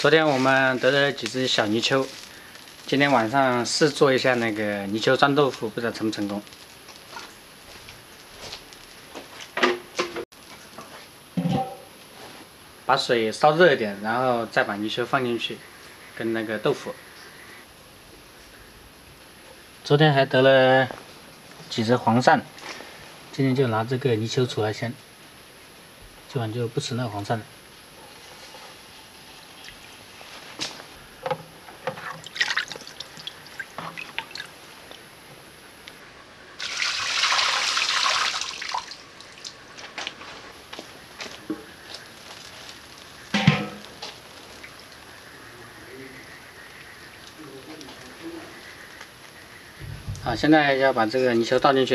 昨天我们得了几只小泥鳅，今天晚上试做一下那个泥鳅酸豆腐，不知道成不成功。把水烧热一点，然后再把泥鳅放进去，跟那个豆腐。昨天还得了几只黄鳝，今天就拿这个泥鳅出来先，今晚就不吃那个黄鳝了。好，现在要把这个泥鳅倒进去。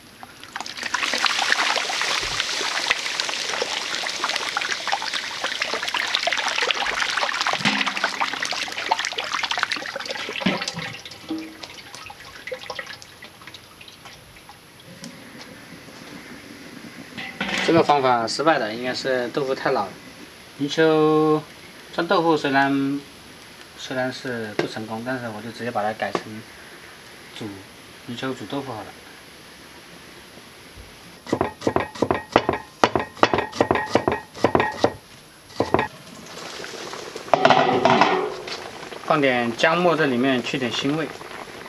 这个方法失败的，应该是豆腐太老了。泥鳅酸豆腐虽然是不成功，但是我就直接把它改成泥鳅煮豆腐好了。放点姜末在里面去点腥味。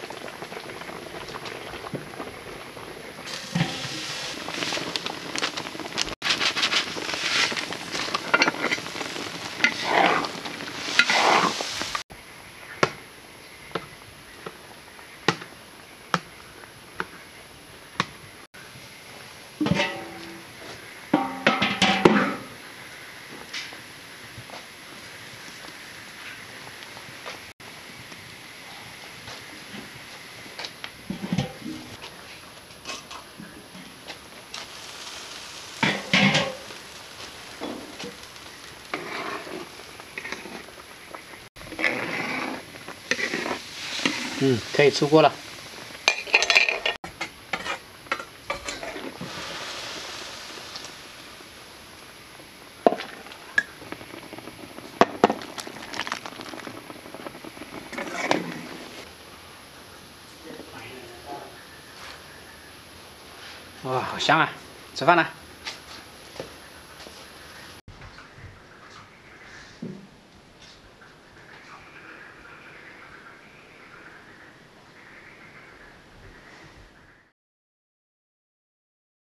可以出锅了。哇，好香啊！吃饭了。